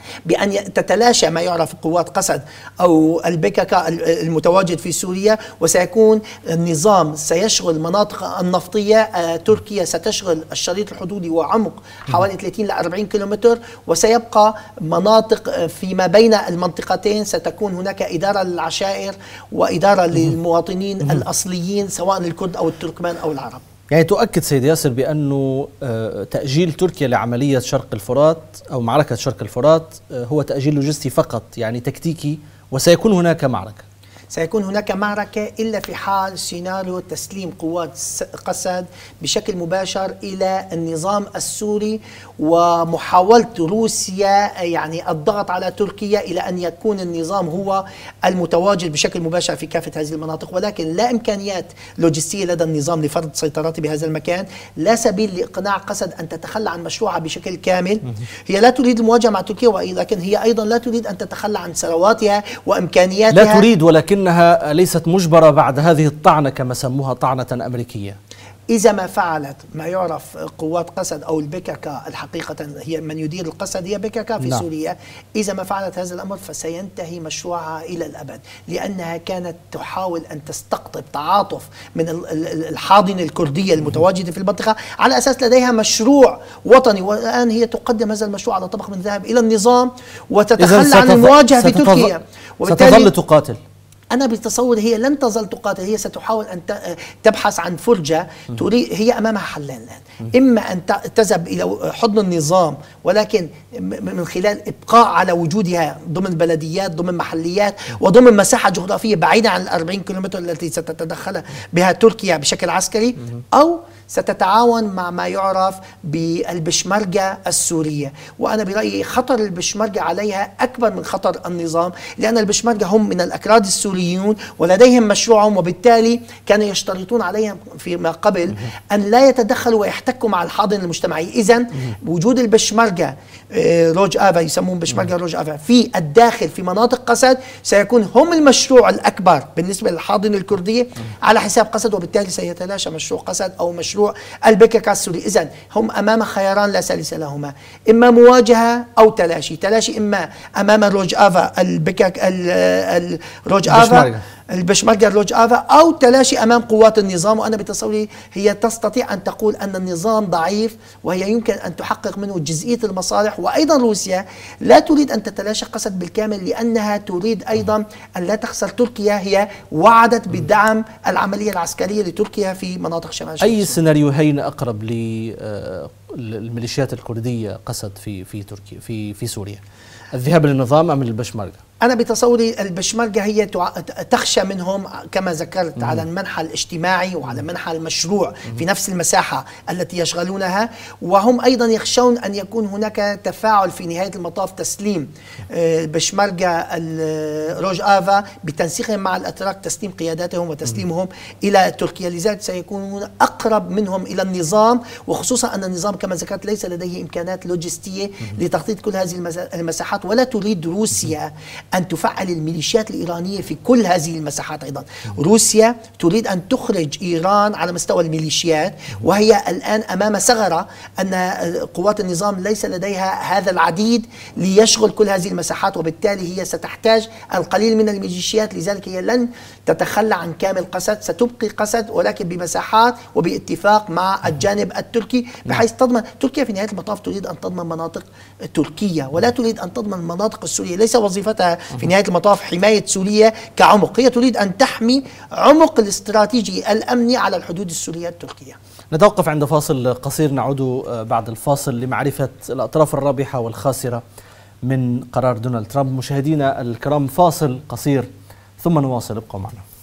S2: بأن تتلاشى ما يعرف قوات قسد أو البكك المتواجد في سوريا، وسيكون النظام سيشغل المناطق النفطية. تركيا ستشغل الشريط الحدودي وعمق حوالي 30 ل 40 كيلومتر، وسيبقى مناطق فيما بين المنطقتين ستكون هناك إدارة للعشائر وإدارة للمواطنين الأصليين سواء الكرد أو التركمان أو العرب.
S1: يعني تؤكد سيد ياسر بأنه تأجيل تركيا لعملية شرق الفرات أو معركة شرق الفرات هو تأجيل لوجستي فقط، يعني تكتيكي، وسيكون هناك معركة.
S2: سيكون هناك معركة إلا في حال سيناريو تسليم قوات قسد بشكل مباشر إلى النظام السوري، ومحاولة روسيا يعني الضغط على تركيا إلى أن يكون النظام هو المتواجد بشكل مباشر في كافة هذه المناطق، ولكن لا إمكانيات لوجستية لدى النظام لفرض سيطرته بهذا المكان. لا سبيل لإقناع قسد أن تتخلى عن مشروعها بشكل كامل. هي لا تريد المواجهة مع تركيا، ولكن هي أيضا لا تريد أن تتخلى عن ثرواتها وإمكانياتها.
S1: لا تريد، ولكنها ليست مجبرة بعد هذه الطعنة كما سموها طعنة أمريكية.
S2: إذا ما فعلت ما يعرف قوات قسد أو البكك، الحقيقة هي من يدير القسد هي بكك في سوريا، إذا ما فعلت هذا الأمر فسينتهي مشروعها إلى الأبد، لأنها كانت تحاول أن تستقطب تعاطف من الحاضنة الكردية المتواجدة في المنطقة على أساس لديها مشروع وطني، والآن هي تقدم هذا المشروع على طبق من ذهب إلى النظام وتتخلى عن المواجهة في تركيا،
S1: ستظل تقاتل.
S2: أنا بتصور هي لن تظل تقاتل، هي ستحاول أن تبحث عن فرجة. تريد، هي أمامها حلين الآن، إما أن تذهب إلى حضن النظام ولكن من خلال إبقاء على وجودها ضمن بلديات، ضمن محليات، وضمن مساحة جغرافية بعيدة عن 40 كيلومتر التي ستتدخل بها تركيا بشكل عسكري، أو ستتعاون مع ما يعرف بالبشمركة السورية. وأنا برأيي خطر البشمركة عليها أكبر من خطر النظام، لأن البشمركة هم من الأكراد السوريون ولديهم مشروعهم، وبالتالي كانوا يشترطون عليهم فيما قبل أن لا يتدخلوا ويحتكوا مع الحاضنة المجتمعية. إذن وجود البشمركة روج آفا، يسمون بشمركة روج آفا، في الداخل في مناطق قسد سيكون هم المشروع الأكبر بالنسبة للحاضنة الكردية على حساب قسد، وبالتالي سيتلاشى مشروع قسد أو مشروع البكك السوري. إذن هم أمام خياران لا ثالث لهما، إما مواجهة أو تلاشي. تلاشي إما أمام روج آفا البكك روج آفا البشمركة روج آفا، أو تلاشي أمام قوات النظام. وأنا بتصوري هي تستطيع أن تقول أن النظام ضعيف وهي يمكن أن تحقق منه جزئية المصالح. وأيضا روسيا لا تريد أن تتلاشى قسد بالكامل، لأنها تريد أيضا أن لا تخسر تركيا. هي وعدت بدعم العملية العسكرية لتركيا في مناطق شمال
S1: أي السيناريوهين أقرب للميليشيات الكردية قسد في تركيا في سوريا؟ الذهاب للنظام أم البشمركة؟
S2: أنا بتصوري البشمركة هي تخشى منهم كما ذكرت على المنحى الاجتماعي وعلى منحى المشروع في نفس المساحة التي يشغلونها، وهم أيضا يخشون أن يكون هناك تفاعل في نهاية المطاف تسليم بشمركة روج آفا بتنسيقهم مع الأتراك، تسليم قياداتهم وتسليمهم إلى تركيا. لذلك سيكونون أقرب منهم إلى النظام، وخصوصا أن النظام كما ذكرت ليس لديه إمكانات لوجستية لتغطية كل هذه المساحات، ولا تريد روسيا أن تفعل الميليشيات الإيرانية في كل هذه المساحات. أيضا روسيا تريد أن تخرج إيران على مستوى الميليشيات، وهي الآن أمام ثغرة أن قوات النظام ليس لديها هذا العديد ليشغل كل هذه المساحات، وبالتالي هي ستحتاج القليل من الميليشيات. لذلك هي لن تتخلى عن كامل قسد، ستبقي قسد ولكن بمساحات وباتفاق مع الجانب التركي، بحيث تضمن تركيا في نهاية المطاف تريد أن تضمن مناطق تركية ولا تريد أن تضمن المناطق السورية. ليس وظيفتها في نهاية المطاف حماية سوريا كعمق، هي تريد أن تحمي عمق الاستراتيجي الأمني على الحدود السورية التركية.
S1: نتوقف عند فاصل قصير، نعود بعد الفاصل لمعرفة الأطراف الرابحة والخاسرة من قرار دونالد ترامب. مشاهدينا الكرام، فاصل قصير ثم نواصل، ابقوا معنا.